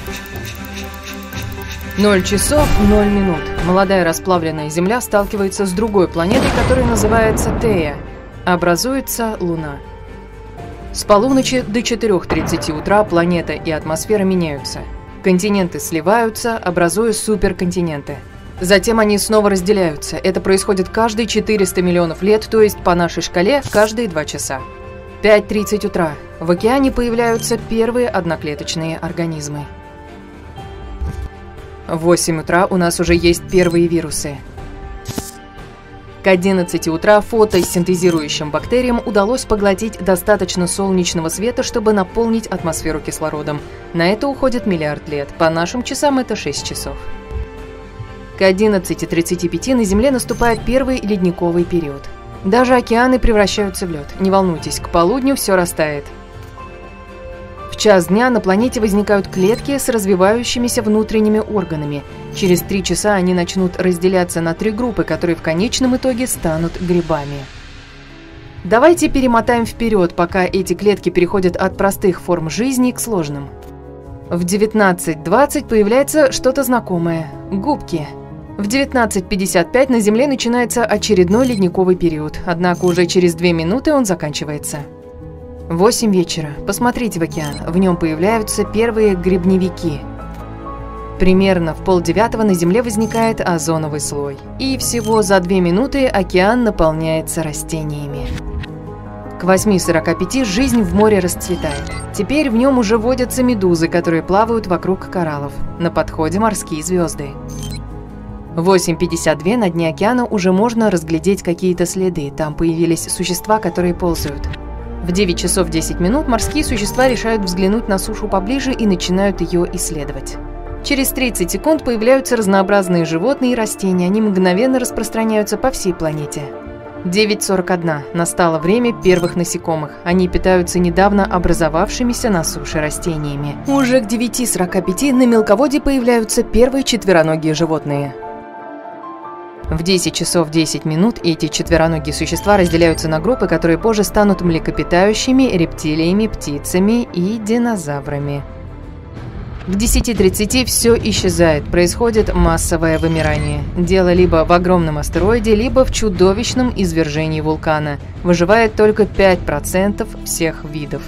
0 часов 0 минут. Молодая расплавленная Земля сталкивается с другой планетой, которая называется Тея. Образуется Луна. С полуночи до 4:30 утра планета и атмосфера меняются. Континенты сливаются, образуя суперконтиненты. Затем они снова разделяются. Это происходит каждые 400 миллионов лет, то есть по нашей шкале каждые 2 часа. 5:30 утра. В океане появляются первые одноклеточные организмы. В 8 утра у нас уже есть первые вирусы. К 11 утра фотосинтезирующим бактериям удалось поглотить достаточно солнечного света, чтобы наполнить атмосферу кислородом. На это уходит миллиард лет. По нашим часам это 6 часов. К 11:35 на Земле наступает первый ледниковый период. Даже океаны превращаются в лед. Не волнуйтесь, к полудню все растает. В час дня на планете возникают клетки с развивающимися внутренними органами. Через 3 часа они начнут разделяться на 3 группы, которые в конечном итоге станут грибами. Давайте перемотаем вперед, пока эти клетки переходят от простых форм жизни к сложным. В 19:20 появляется что-то знакомое – губки. В 19:55 на Земле начинается очередной ледниковый период, однако уже через 2 минуты он заканчивается. 8 вечера. Посмотрите в океан. В нем появляются первые грибневики. Примерно в 8:30 на Земле возникает озоновый слой. И всего за 2 минуты океан наполняется растениями. К 8:45 жизнь в море расцветает. Теперь в нем уже водятся медузы, которые плавают вокруг кораллов. На подходе морские звезды. В 8:52 на дне океана уже можно разглядеть какие-то следы. Там появились существа, которые ползают. В 9 часов 10 минут морские существа решают взглянуть на сушу поближе и начинают ее исследовать. Через 30 секунд появляются разнообразные животные и растения. Они мгновенно распространяются по всей планете. 9:41. Настало время первых насекомых. Они питаются недавно образовавшимися на суше растениями. Уже к 9:45 на мелководье появляются первые четвероногие животные. В 10 часов 10 минут эти четвероногие существа разделяются на группы, которые позже станут млекопитающими, рептилиями, птицами и динозаврами. К 10:30 все исчезает, происходит массовое вымирание. Дело либо в огромном астероиде, либо в чудовищном извержении вулкана. Выживает только 5% всех видов.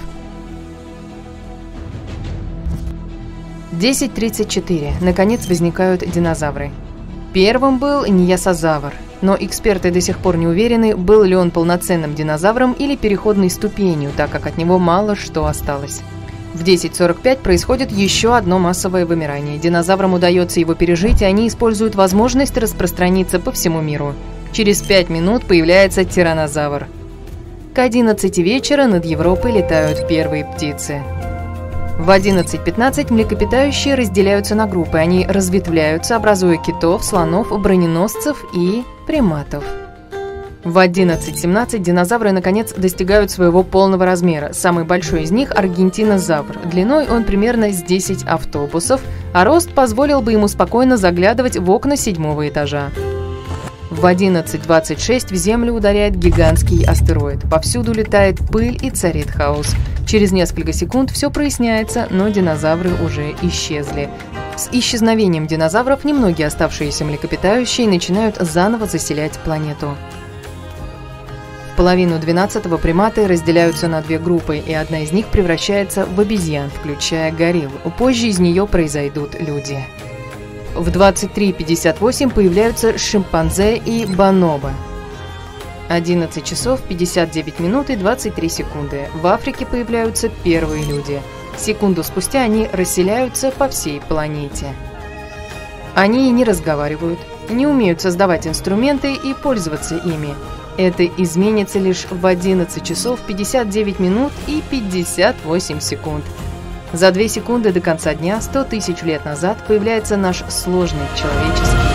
10:34. Наконец возникают динозавры. Первым был ньясозавр, но эксперты до сих пор не уверены, был ли он полноценным динозавром или переходной ступенью, так как от него мало что осталось. В 10:45 происходит еще одно массовое вымирание. Динозаврам удается его пережить, и они используют возможность распространиться по всему миру. Через 5 минут появляется тираннозавр. К 11 вечера над Европой летают первые птицы. В 11:15 млекопитающие разделяются на группы. Они разветвляются, образуя китов, слонов, броненосцев и приматов. В 11:17 динозавры наконец достигают своего полного размера. Самый большой из них – аргентинозавр. Длиной он примерно с 10 автобусов, а рост позволил бы ему спокойно заглядывать в окна 7-го этажа. В 11:26 в Землю ударяет гигантский астероид. Повсюду летает пыль и царит хаос. Через несколько секунд все проясняется, но динозавры уже исчезли. С исчезновением динозавров немногие оставшиеся млекопитающие начинают заново заселять планету. В 11:30 приматы разделяются на 2 группы, и одна из них превращается в обезьян, включая гориллу. Позже из нее произойдут люди. В 23:58 появляются шимпанзе и бонобо. 11 часов 59 минут и 23 секунды. В Африке появляются первые люди. Секунду спустя они расселяются по всей планете. Они не разговаривают, не умеют создавать инструменты и пользоваться ими. Это изменится лишь в 11 часов 59 минут и 58 секунд. За 2 секунды до конца дня, 100 тысяч лет назад, появляется наш сложный человеческий